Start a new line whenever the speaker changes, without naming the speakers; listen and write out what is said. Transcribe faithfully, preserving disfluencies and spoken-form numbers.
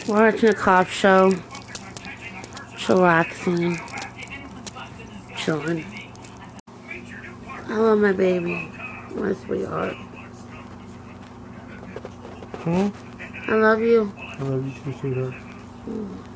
Watching a cop show. Chillaxing. Chilling. I love my baby. My sweetheart.
Hmm?
I love you.
I love you too, sweetheart.
Mm.